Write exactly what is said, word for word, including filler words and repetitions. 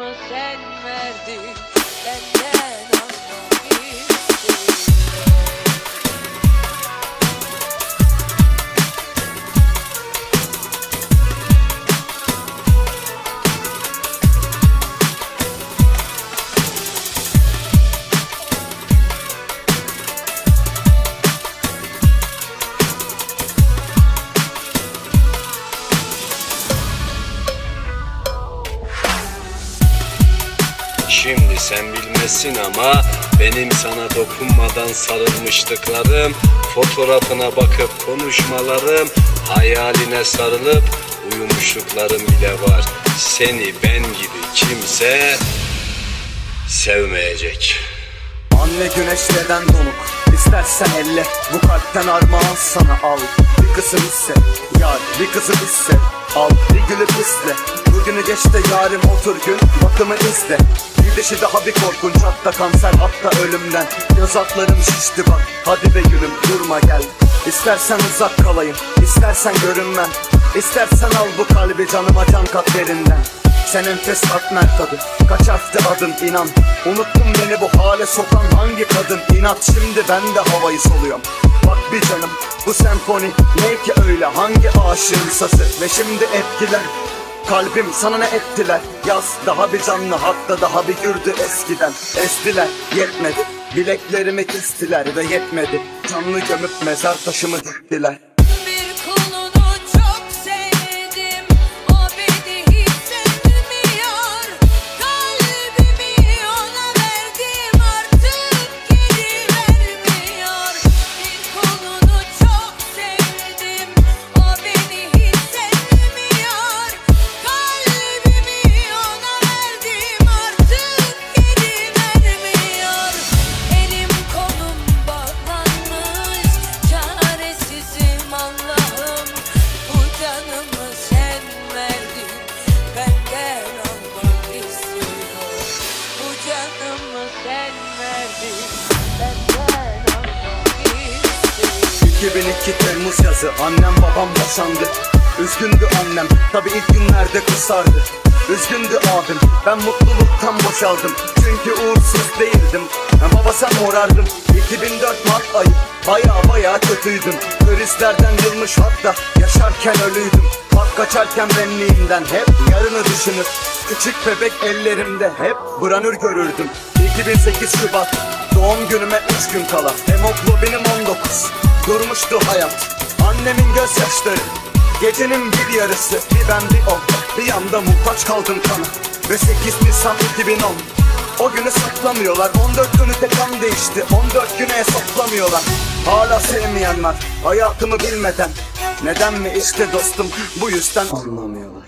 canımı sen verdin, benden almak istedim. Şimdi sen bilmezsin ama benim sana dokunmadan sarılmışlıklarım, fotoğrafına bakıp konuşmalarım, hayaline sarılıp uyumuşluklarım bile var. Seni ben gibi kimse sevmeyecek. Anne güneşleden donuk, İstersen elle, bu kalpten armağan sana al. Bir kızım ise yar, bir kızım ise al. Bir gülüp isle, bugünü geç de yarim otur gün batımı izle. Gidişi daha bir korkunç, hatta kanser, hatta ölümden. Göz altlarım şişti bak, hadi be gülüm durma gel. İstersen uzak kalayım, istersen görünmem, İstersen al bu kalbi canıma can kat derinden. Sen enfes katmer tadı, kaç harfti adın inan. Unuttun beni bu hale sokan hangi kadın inat. Şimdi ben de havayı soluyorum. Bak bir canım bu senfoni ne ki öyle, hangi aşığın sası. Ve şimdi etkiler kalbim sana ne ettiler. Yaz daha bir canlı, hatta daha bir gürdü eskiden. Estiler yetmedi, bileklerimi kestiler ve yetmedi. Canlı gömüp mezar taşımı diktiler. iki bin iki Temmuz yazı, annem babam boşandı. Üzgündü annem, tabi ilk günlerde kısardı. Üzgündü abim, ben mutluluktan boşaldım. Çünkü uğursuz değildim, ben baba sen morardım. iki bin dört Mart ayı, baya baya kötüydüm. Krizlerden yılmış, hatta yaşarken ölüydüm. Bak kaçarken benliğimden hep yarını düşünür. Küçük bebek ellerimde hep branür görürdüm. iki bin sekiz Şubat, doğum günüme üç gün kala, hemoglobinim on dokuz. Durmuştu hayat, annemin gözyaşları. Gecenin bir yarısı, bir ben bir o. Bir yanda muhtaç kaldım kana. Ve sekiz Nisan iki bin on, o günü saklamıyorlar. On dört ünite kan değişti, on dört güne hesaplamıyorlar. Hala sevmeyen var, hayatımı bilmeden. Neden mi işte dostum, bu yüzden anlamıyorlar.